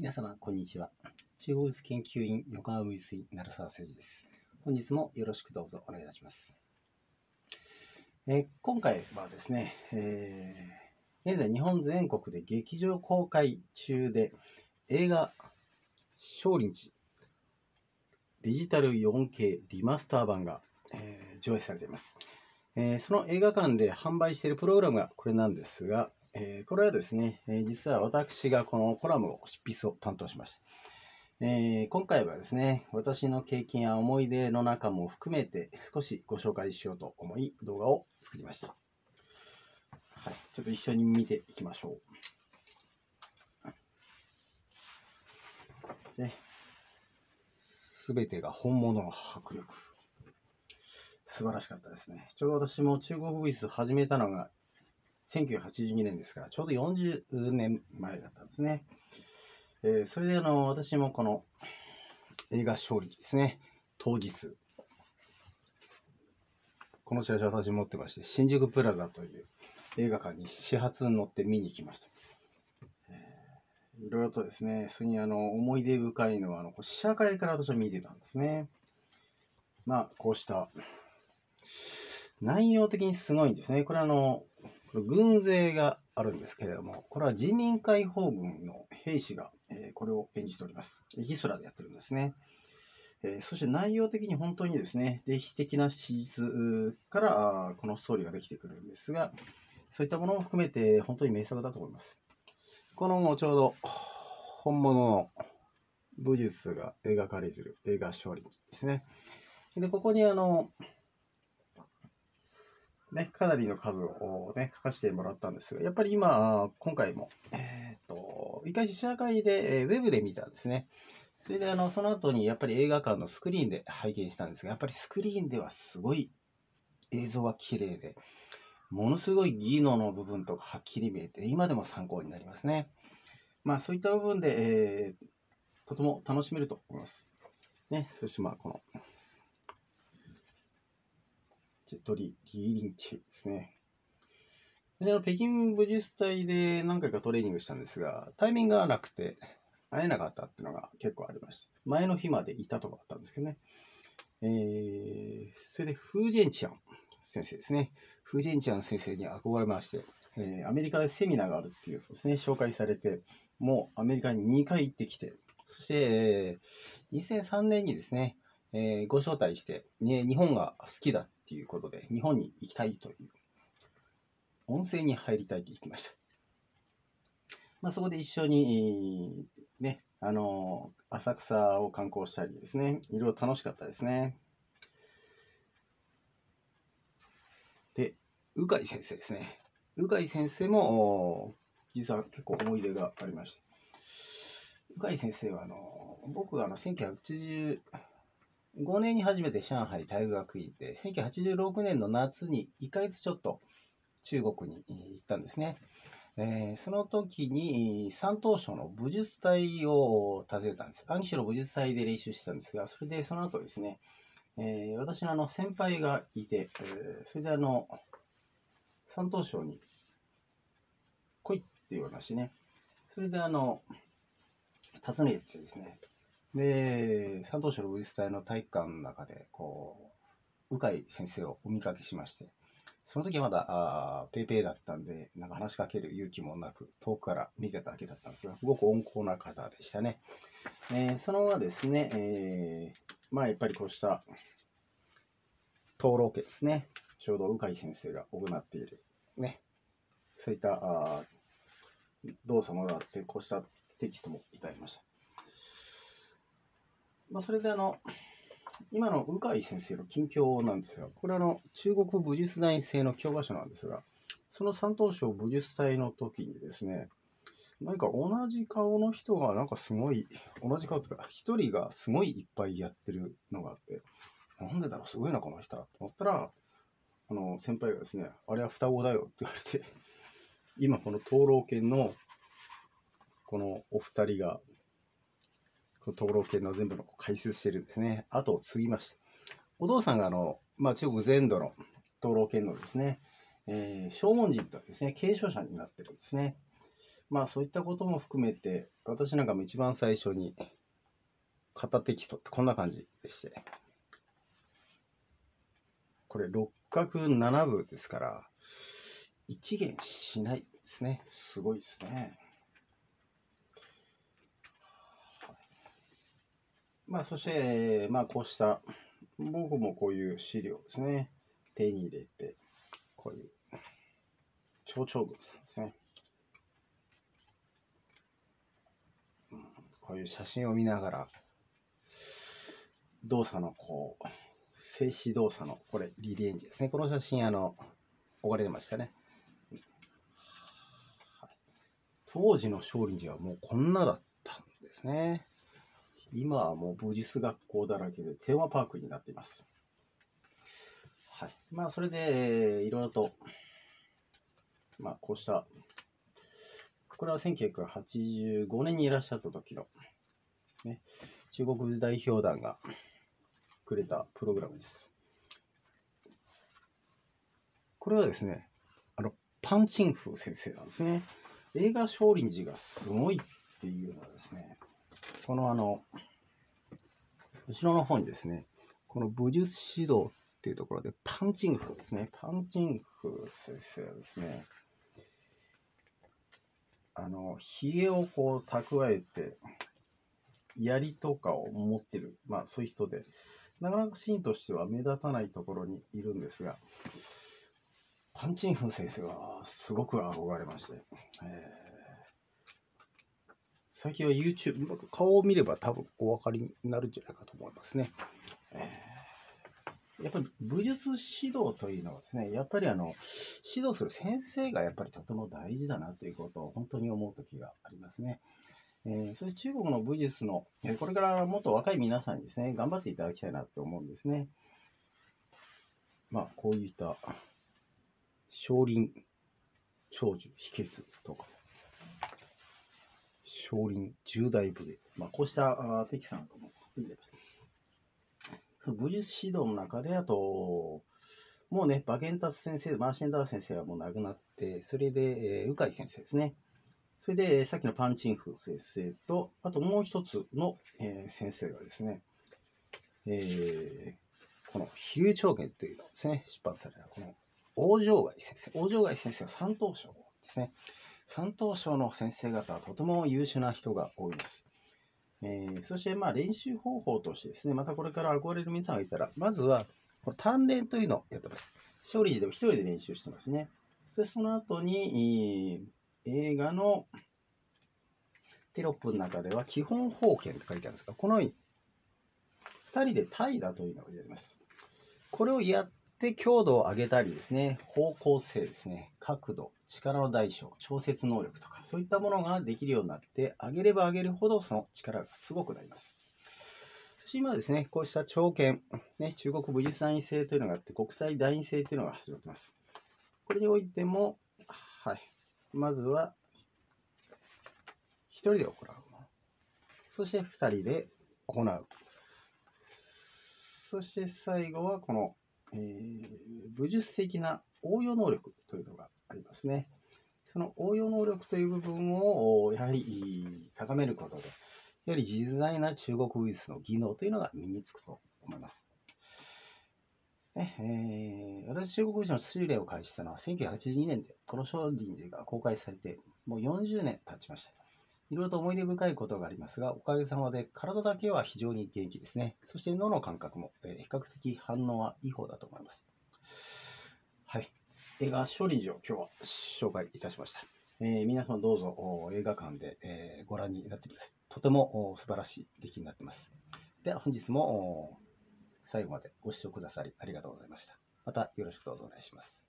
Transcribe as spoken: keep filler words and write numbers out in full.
皆様、こんにちは。中国物研究員横浜物理鳴沢誠二です。本日もよろしくどうぞお願いいたします。えー今回はですね、えー現在日本全国で劇場公開中で映画少林寺デジタル よんケー リマスター版が、えー上映されています。えーその映画館で販売しているプログラムがこれなんですが、えーこれはですね、えー実は私がこのコラムを執筆を担当しました。えー今回はですね、私の経験や思い出の中も含めて少しご紹介しようと思い動画を作りました。はい、ちょっと一緒に見ていきましょう。ね、すべてが本物の迫力。素晴らしかったですね。ちょうど私も中国武術を始めたのがせんきゅうひゃくはちじゅうにねんですから、ちょうどよんじゅうねんまえだったんですね。えーそれであの私もこの映画勝利ですね、当日、このチラシを私持ってまして、新宿プラザという映画館に始発に乗って見に行きました。いろいろとですね、それにあの思い出深いのは、あの試写会から私は見てたんですね。まあ、こうした内容的にすごいんですね。これはあの、これ軍勢があるんですけれども、これは人民解放軍の兵士が、えーこれを演じております。エキストラでやってるんですね。えーそして内容的に本当にですね、歴史的な史実からあーこのストーリーができてくるんですが、そういったものも含めて本当に名作だと思います。このちょうど本物の武術が描かれている映画勝利ですね。で、ここにあの、ね、かなりの数を、ね、書かせてもらったんですが、やっぱり今、今回も、えーっと、一回試写会で、えーウェブで見たんですね。それであの、その後にやっぱり映画館のスクリーンで拝見したんですが、やっぱりスクリーンではすごい映像が綺麗で、ものすごい技能の部分とかはっきり見えて、今でも参考になりますね。まあそういった部分で、えーとても楽しめると思います。ね、そしてまあこの、ジェトリ・リーリンチですね。であの北京武術隊で何回かトレーニングしたんですが、タイミングがなくて会えなかったっていうのが結構ありました。前の日までいたとかあったんですけどね。えー、それで、フージェンチャン先生ですね。フージェンチャン先生に憧れまして、えーアメリカでセミナーがあるっていうですね、紹介されて、もうアメリカににかい行ってきて、そして、えーにせんさんねんにですね、えーご招待して、ね、日本が好きだっていうことで、日本に行きたいという、温泉に入りたいと言ってきました。まあ、そこで一緒に、ね、あのー浅草を観光したりですね、いろいろ楽しかったですね。で、鵜飼先生ですね。鵜飼先生も、実は結構思い出がありまして。鵜飼先生は、あの、僕があのせんきゅうひゃくはちじゅうごねんに初めて上海大学院で、せんきゅうひゃくはちじゅうろくねんの夏にいっかげつちょっと中国に行ったんですね。えーその時に山東省の武術隊を訪ねたんです。安徽省の武術隊で練習してたんですが、それでその後ですね、えー私のあの先輩がいて、えーそれであの、山東省に来いって言われましてね。それであの、訪ねてですね。で、山東省の武術隊の体育館の中で、こう、鵜飼先生をお見かけしまして、その時はまだ、あーペーペーだったんで、なんか話しかける勇気もなく、遠くから見てただけだったんですが、すごく温厚な方でしたね。えーその後はですね、えーまあやっぱりこうした灯籠家ですね、ちょうど鵜飼先生が行っている、ね、そういったあ動作もあって、こうしたテキストもいただきました。まあ、それであの、今の鵜飼先生の近況なんですが、これはあの中国武術大生の教科書なんですが、その山東省武術祭の時にですね、何か同じ顔の人が、なんかすごい、同じ顔というか、一人がすごいいっぱいやってるのがあって、なんでだろう、すごいな、この人と思ったら、あの先輩がですね、あれは双子だよって言われて、今この灯籠犬のこのお二人が、この灯籠犬の全部の解説してるんですね。後を継ぎました。お父さんがあの、まあ、中国全土の灯籠犬のですね、えー、正門人とですね、継承者になってるんですね。 まあそういったことも含めて、私なんかも一番最初に型テキストってこんな感じでして、これ六角なな部ですから、一元しないですね。すごいですね。まあそして、まあこうした、僕もこういう資料ですね、手に入れて、こういう蝶々軍さんですね。うん、こういう写真を見ながら、動作のこう、静止動作の、これ、リレーンジですね。この写真、あの、置かれてましたね。当時の少林寺はもうこんなだったんですね。今はもう武術学校だらけでテーマパークになっています。はい。まあ、それで、いろいろと、まあ、こうした、これはせんきゅうひゃくはちじゅうごねんにいらっしゃった時の、ね、中国代表団がくれたプログラムです。これはですね、あの、パンチンフ先生なんですね。映画少林寺がすごいっていうのはですね、このあの、後ろの方にですね、この武術指導っていうところで、パンチンフですね。パンチンフ先生はですね、あの、髭をこう蓄えて、槍とかを持ってる、まあそういう人で、なかなかシーンとしては目立たないところにいるんですが、パンチンフ先生はすごく憧れまして、えー最近は YouTube、顔を見れば多分お分かりになるんじゃないかと思いますね。えーやっぱり武術指導というのはですね、やっぱりあの指導する先生がやっぱりとても大事だなということを本当に思う時がありますね。えー、そういう中国の武術の、えーこれからもっと若い皆さんにですね、頑張っていただきたいなと思うんですね。まあ、こういった少林長寿秘訣とか、少林十大武芸、まあ、こうしたテキストなんかも含んでます。その武術指導の中で、あと、もうね、馬玄達先生、マーシェンダー先生はもう亡くなって、それで、えー、鵜飼先生ですね。それで、さっきのパンチンフ先生と、あともう一つの、えー先生がですね、えーこの比喩長言というのをですね、出版された、この王城外先生、王城外先生は山東省ですね。山東省の先生方はとても優秀な人が多いです。えーそして、まあ、練習方法としてですね、またこれから憧れる皆さんがいたら、まずは、この鍛錬というのをやってます。少林寺でも一人で練習してますね。そしてその後に、えー映画のテロップの中では、基本法剣って書いてあるんですが、このように、二人で怠惰というのをやります。これをやって強度を上げたりですね、方向性ですね、角度、力の大小、調節能力とか、そういったものができるようになって、上げれば上げるほどその力がすごくなります。そして今ですね、こうした朝見、ね、中国武術団員制というのがあって、国際団員制というのが始まっています。これにおいても、はい、まずはひとりで行う。そしてふたりで行う。そして最後はこの、えー武術的な応用能力というのがありますね。その応用能力という部分をやはり高めることで、やはり実在な中国武術の技能というのが身につくと思います。ねえー私、中国武術の修練を開始したのはせんきゅうひゃくはちじゅうにねんで、この少林寺が公開されてもうよんじゅうねん経ちました。いろいろと思い出深いことがありますが、おかげさまで体だけは非常に元気ですね。そして脳の感覚も、えー比較的反応はいい方だと思います。はい。映画少林寺を今日は紹介いたしました。えー皆さんどうぞお映画館で、えーご覧になってください。とてもお素晴らしい出来になっています。では本日もお最後までご視聴くださりありがとうございました。またよろしくどうぞお願いします。